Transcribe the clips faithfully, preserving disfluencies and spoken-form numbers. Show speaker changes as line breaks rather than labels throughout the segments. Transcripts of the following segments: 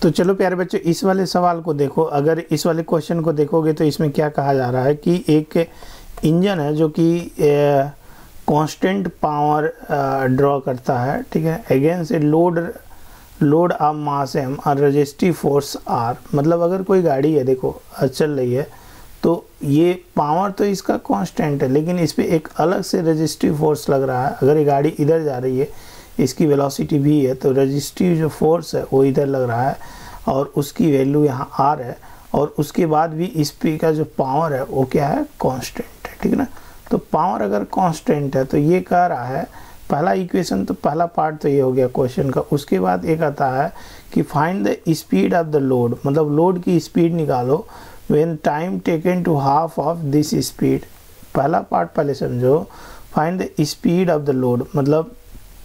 तो चलो प्यारे बच्चों, इस वाले सवाल को देखो। अगर इस वाले क्वेश्चन को देखोगे तो इसमें क्या कहा जा रहा है कि एक इंजन है जो कि कांस्टेंट पावर ड्रॉ करता है, ठीक है, against a load load of mass M और रेजिस्टिव फोर्स आर। मतलब अगर कोई गाड़ी है, देखो चल रही है, तो ये पावर तो इसका कांस्टेंट है, लेकिन इस पर एक अलग से रेजिस्टिव फोर्स लग रहा है। अगर ये गाड़ी इधर जा रही है, इसकी वेलोसिटी भी है, तो रेजिस्टिव जो फोर्स है वो इधर लग रहा है और उसकी वैल्यू यहाँ आर है। और उसके बाद भी इस पे का जो पावर है वो क्या है, कांस्टेंट है, ठीक है ना। तो पावर अगर कांस्टेंट है तो ये कह रहा है, पहला इक्वेशन तो पहला पार्ट तो ये हो गया क्वेश्चन का। उसके बाद एक आता है कि find the speed of the load, मतलब लोड की स्पीड निकालो when time taken to half of this speed. पहला पार्ट पहले समझो, find the speed of the load, मतलब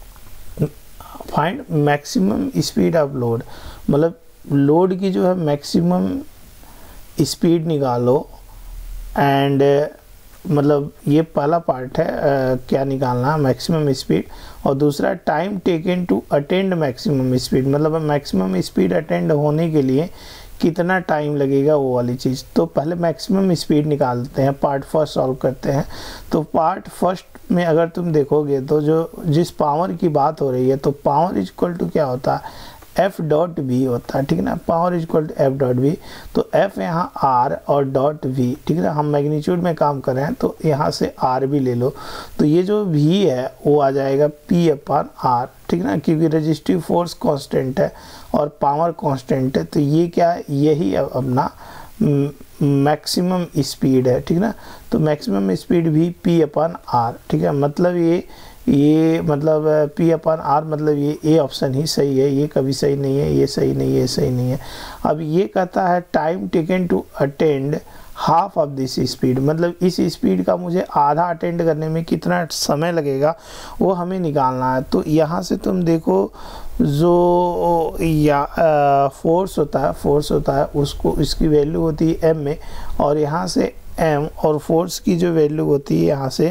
find maximum speed of load, मतलब लोड की जो है मैक्सिमम स्पीड निकालो। एंड मतलब ये पहला पार्ट है, आ, क्या निकालना है, मैक्सिमम स्पीड। और दूसरा time taken to attend maximum speed, मतलब मैक्सिमम स्पीड अटेंड होने के लिए कितना टाइम लगेगा, वो वाली चीज़। तो पहले मैक्सिमम स्पीड निकालते हैं, पार्ट फर्स्ट सॉल्व करते हैं। तो पार्ट फर्स्ट में अगर तुम देखोगे तो जो जिस पावर की बात हो रही है, तो पावर इज इक्वल टू क्या होता है, एफ डॉट वी होता है, ठीक है ना। Power is equal to F dot V, तो एफ यहाँ आर और डॉट वी, ठीक है ना। हम मैग्नीट्यूड में काम कर रहे हैं तो यहाँ से आर भी ले लो, तो ये जो वी है वो आ जाएगा पी अपॉन आर, ठीक है ना, क्योंकि रेजिस्टिव फोर्स कांस्टेंट है और पावर कांस्टेंट है। तो ये क्या है, यही अपना मैक्सिमम स्पीड है, ठीक है ना। तो मैक्सिमम स्पीड भी पी अपॉन आर, ठीक है। मतलब ये ये मतलब पी अपॉन आर, मतलब ये ए ऑप्शन ही सही है, ये कभी सही नहीं है, ये सही नहीं है, ये सही नहीं है। अब ये कहता है time taken to attend half of this speed, मतलब इस स्पीड का मुझे आधा अटेंड करने में कितना समय लगेगा वो हमें निकालना है। तो यहाँ से तुम देखो, जो या फोर्स होता है फोर्स होता है उसको, इसकी वैल्यू होती है एम में, और यहाँ से एम और फोर्स की जो वैल्यू होती है यहाँ से,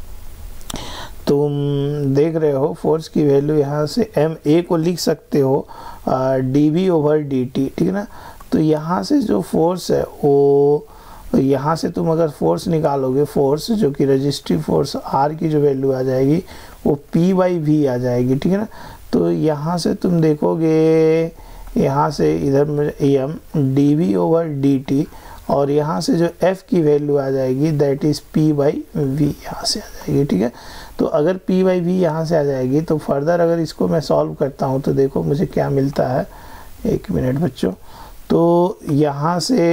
तुम देख रहे हो फोर्स की वैल्यू यहाँ से एम ए को लिख सकते हो D V over D T, ठीक है ना। तो यहाँ से जो फोर्स है वो, यहाँ से तुम अगर फोर्स निकालोगे, फोर्स जो कि रेजिस्टिव फोर्स आर की जो वैल्यू आ जाएगी वो पी बाई वी आ जाएगी, ठीक है ना। तो यहाँ से तुम देखोगे, यहाँ से इधर M D V over D T, और यहाँ से जो f की वैल्यू आ जाएगी that is p by V, यहाँ से आ जाएगी, ठीक है। तो अगर p बाई वी यहाँ से आ जाएगी तो फर्दर अगर इसको मैं सॉल्व करता हूँ तो देखो मुझे क्या मिलता है। एक मिनट बच्चों, तो यहाँ से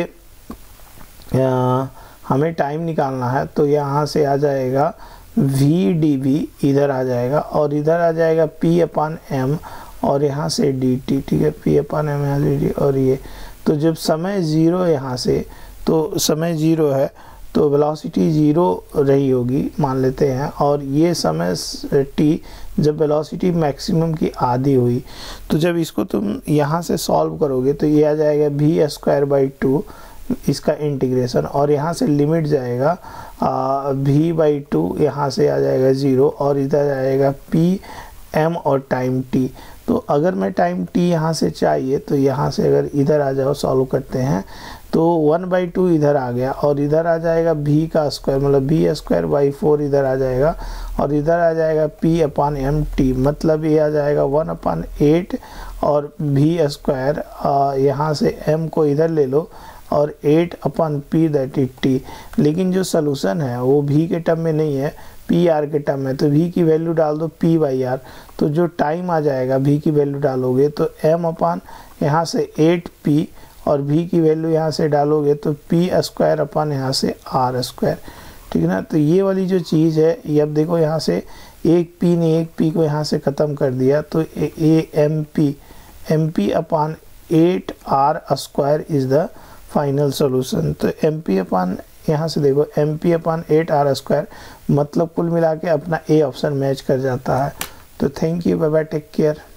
आ, हमें टाइम निकालना है, तो यहाँ से आ जाएगा v डी वी, इधर आ जाएगा, और इधर आ जाएगा p अपॉन एम, और यहाँ से डी टी, ठीक है, p अपॉन एम यहाँ डी टी। और ये तो जब समय ज़ीरो, यहाँ से तो समय ज़ीरो है तो वेलोसिटी ज़ीरो रही होगी मान लेते हैं, और ये समय t जब वेलोसिटी मैक्सिमम की आधी हुई, तो जब इसको तुम यहाँ से सॉल्व करोगे तो ये आ जाएगा वी स्क्वायर बाई टू, इसका इंटीग्रेशन, और यहाँ से लिमिट जाएगा वी बाई टू, यहाँ से आ जाएगा ज़ीरो, और इधर आएगा पी एम और टाइम टी। तो अगर मैं टाइम टी यहाँ से चाहिए तो यहाँ से अगर इधर आ जाओ, सॉल्व करते हैं, तो वन बाई टू इधर आ गया, और इधर आ जाएगा भी का स्क्वायर, मतलब बी स्क्वायर बाई फोर इधर आ जाएगा, और इधर आ जाएगा पी अपॉन एम टी, मतलब ये आ जाएगा वन अपॉन एट, और भी स्क्वायर यहाँ से एम को इधर ले लो, और eight upon P that is T. लेकिन जो सलूशन है वो भी के टर्म में नहीं है, पी आर के टर्म में, तो v की वैल्यू डाल दो p बाई आर, तो जो टाइम आ जाएगा v की वैल्यू डालोगे तो m अपॉन यहाँ से एट पी, और v की वैल्यू यहाँ से डालोगे तो p स्क्वायर अपॉन यहाँ से r स्क्वायर, ठीक है ना। तो ये वाली जो चीज़ है ये, अब देखो यहाँ से एक p ने एक p को यहाँ से ख़त्म कर दिया, तो A M P M P upon eight R square is the final solution. तो एम पी अपॉन, यहाँ से देखो M P upon eight R square, मतलब कुल मिला के अपना ए ऑप्शन मैच कर जाता है। तो thank you, bye bye, take care.